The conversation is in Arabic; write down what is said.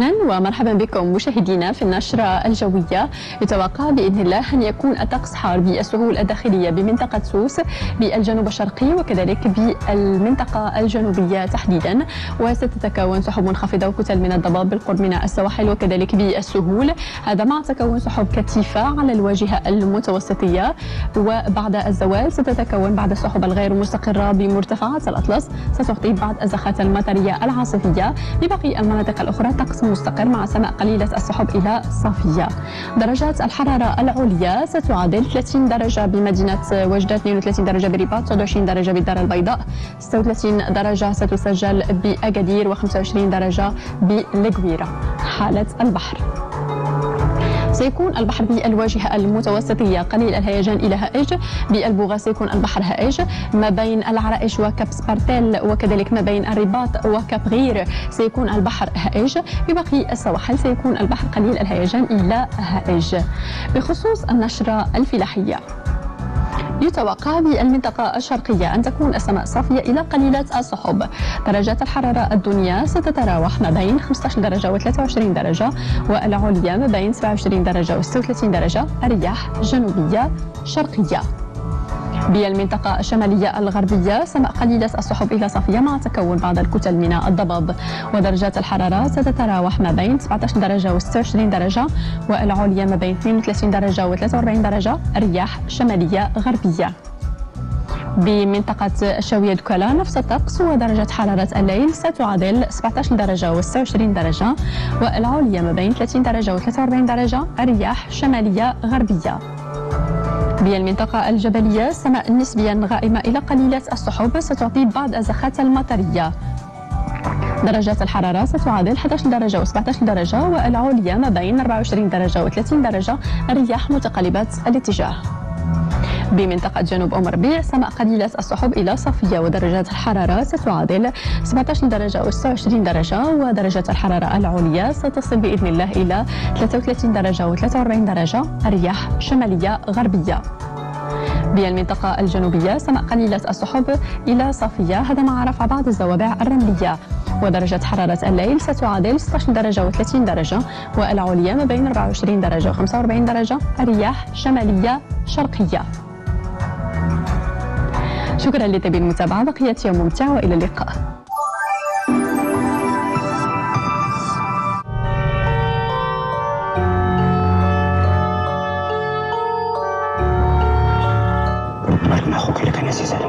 أهلا ومرحبا بكم مشاهدينا في النشرة الجوية. يتوقع بإذن الله أن يكون الطقس حار بالسهول الداخلية بمنطقة سوس بالجنوب الشرقي وكذلك بالمنطقة الجنوبية تحديدا، وستتكون سحب منخفضة وكتل من الضباب بالقرب من السواحل وكذلك بالسهول، هذا مع تكون سحب كثيفة على الواجهة المتوسطية. وبعد الزوال ستتكون بعض السحب الغير مستقرة بمرتفعات الأطلس ستغطي بعض الزخات المطرية العاصفية. بباقي المناطق الأخرى طقس مستقر مع سماء قليلة السحب إلى صافية. درجات الحرارة العليا ستعادل 30 درجة بمدينة وجدة، 32 درجة برباط، 29 درجة بالدار البيضاء، 36 درجة ستسجل بأكادير، و25 درجة بالقويرة. حالة البحر، سيكون البحر بالواجهة المتوسطية قليل الهيجان إلى هائج. بالبوغا سيكون البحر هائج، ما بين العرائش وكاب سبارتيل وكذلك ما بين الرباط وكاب غير سيكون البحر هائج. بباقي السواحل سيكون البحر قليل الهيجان إلى هائج. بخصوص النشرة الفلاحية، يتوقع بالمنطقة الشرقية أن تكون السماء صافية إلى قليلة السحب. درجات الحرارة الدنيا ستتراوح ما بين 15 درجة و23 درجة، والعليا ما بين 27 درجة و36 درجة. الرياح جنوبية شرقية. بالمنطقة الشمالية الغربية سماء قليلة السحب إلى صافية مع تكون بعض الكتل من الضباب، ودرجات الحرارة ستتراوح ما بين 17 درجة و26 درجة، والعليا ما بين 32 درجة و43 درجة. الرياح شمالية غربية. بمنطقة الشاوية دكالا نفس الطقس، ودرجة حرارة الليل ستعادل 17 درجة و26 درجة، والعليا ما بين 30 درجة و43 درجة. الرياح شمالية غربية. بالمنطقة الجبلية سماء نسبيا غائمة إلى قليلة السحب ستعطي بعض الزخات المطرية. درجات الحرارة ستعادل 11 درجة و17 درجة، والعليا ما بين 24 درجة و30 درجة. الرياح متقلبة الاتجاه. بمنطقة جنوب أم ربيع سماء قليلة السحب إلى صافية، ودرجات الحرارة ستعادل 17 درجة و26 درجة، ودرجة الحرارة العليا ستصل بإذن الله إلى 33 درجة و43 درجة. الرياح شمالية غربية. بالمنطقة الجنوبية سماء قليلة السحب إلى صافية، هذا مع رفع بعض الزوابع الرملية، ودرجة حرارة الليل ستعادل 16 درجة و30 درجة، والعليا ما بين 24 درجة و45 درجة. الرياح شمالية شرقية. شكرا لتابع المتابعة، بقية يوم ممتع وإلى اللقاء. معكم أخوك اللي كان عزيزة.